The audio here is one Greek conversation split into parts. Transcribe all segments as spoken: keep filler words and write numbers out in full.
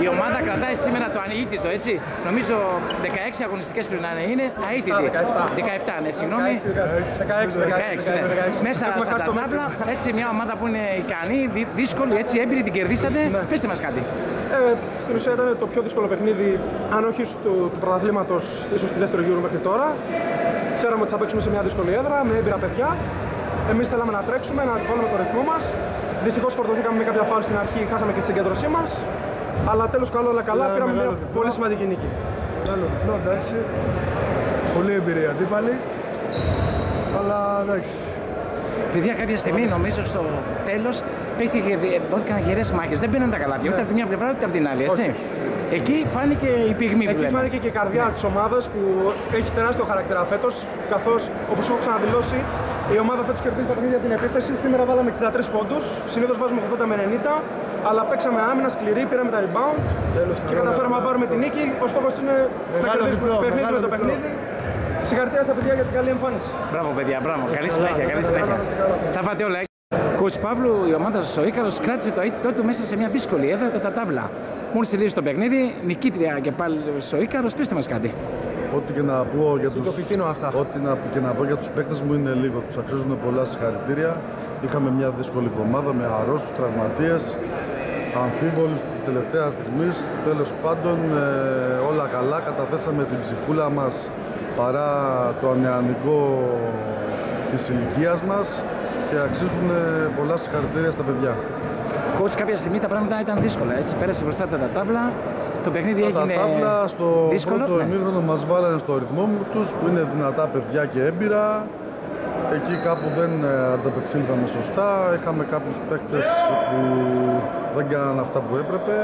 Η ομάδα κρατάει σήμερα το ανοήτητο, έτσι. Νομίζω δεκαέξι αγωνιστικές πριν να είναι αήτητη. δεκαεπτά, ναι, συγγνώμη. δεκαέξι, δεκαέξι, Μέσα στα ταμπλά, έτσι μια ομάδα που είναι ικανή, δύσκολη, έτσι έμπειρη, την κερδίσατε. Ναι. Πέστε μας κάτι. Ε, στην ουσία ήταν το πιο δύσκολο παιχνίδι, αν όχι του, του πρωταθλήματος, ίσως στη δεύτερη γύρω μέχρι τώρα. Ξέραμε ότι θα παίξουμε σε μια δύσκολη έδρα, με έμπειρα παιδιά. Εμείς θέλαμε να τρέξουμε, να βάλουμε το ρυθμό μας. Δυστυχώς φορτωθήκαμε με κάποια φάουλ στην αρχή, χάσαμε και τη συγκέντρωσή μας. Αλλά τέλος καλό, όλα καλά, yeah, πήραμε μια θετικό. Πολύ σημαντική νίκη. Καλό, ναι, εντάξει. Πολύ εμπειρία αντίπαλοι. Αλλά εντάξει. Παιδιά, κάποια στιγμή νομίζω στο τέλος δόθηκαν γερές μάχες. Δεν μπαίνουν τα καλάθια, ούτε από τη μια πλευρά ούτε από την άλλη, έτσι. Okay. Εκεί φάνηκε η πυγμή που Εκεί λέμε. φάνηκε και η καρδιά της ομάδας που έχει τεράστιο χαρακτήρα φέτος. Καθώς, όπως έχω ξαναδηλώσει, η ομάδα φέτος κερδίζει τα παιχνίδια την επίθεση. Σήμερα βάλαμε εξήντα τρεις πόντους. Συνήθως βάζουμε ογδόντα με ενενήντα. Αλλά παίξαμε άμυνα σκληρή, πήραμε τα rebound Τέλος, και καταφέραμε να πάρουμε την νίκη. Ο στόχος είναι να κερδίσουμε το παιχνίδι με το παιχνίδι. Συγχαρητήρια στα παιδιά για την καλή εμφάνιση. Μπράβο, παιδιά, μπράβο. Καλή συνέχεια, καλή συνέχεια. Θα φάτε όλα. Coach Παύλου, η ομάδα σας ο Ίκαρος κράτησε το αίτητό του μέσα σε μια δύσκολη έδρα, τα ταύλα. Μόλις τελείωσε το παιχνίδι, νικήτρια και πάλι ο Ίκαρος, πείστε μας κάτι. Ό,τι και να πω για τους, ό,τι να, και να πω για τους παίκτες μου είναι λίγο, τους αξίζουν πολλά συγχαρητήρια. Είχαμε μια δύσκολη εβδομάδα με αρρώστους, τραυματίες, αμφίβολους τη τελευταία στιγμή. Τέλος πάντων, ε, όλα καλά, καταθέσαμε την ψυχούλα μας παρά το ανεανικό της ηλικίας μας και αξίζουν πολλά συγχαρητήρια στα παιδιά. Coach, κάποια στιγμή τα πράγματα ήταν δύσκολα, έτσι, πέρασε μπροστά τα ταύλα, το παιχνίδι τα έγινε ταύλα στο δύσκολο. πρώτο Ναι. ημίχρονο μας βάλανε στο ρυθμό τους, που είναι δυνατά παιδιά και έμπειρα. Εκεί κάπου δεν ανταπεξήλθαμε σωστά, είχαμε κάποιους παίκτες που δεν κάνανε αυτά που έπρεπε.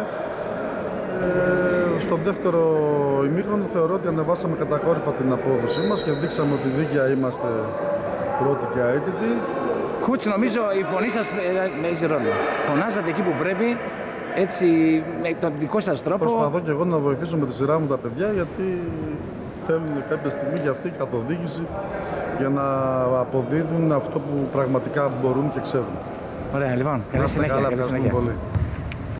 Ε, στο δεύτερο ημίχρονο θεωρώ ότι ανεβάσαμε κατακόρυφα την απόδοσή μας και δείξαμε ότι δίκαια είμαστε πρώτοι και αίτητοι. Coach, νομίζω η φωνή σας παίζει ρόλο. Φωνάζατε εκεί που πρέπει, έτσι με τον δικό σας τρόπο. Προσπαθώ και εγώ να βοηθήσω με τη σειρά μου τα παιδιά, γιατί θέλουν κάποια στιγμή και αυτή η καθοδήγηση για να αποδίδουν αυτό που πραγματικά μπορούν και ξέρουν. Ωραία, λοιπόν, καλή συνέχεια. Καλή συνέχεια.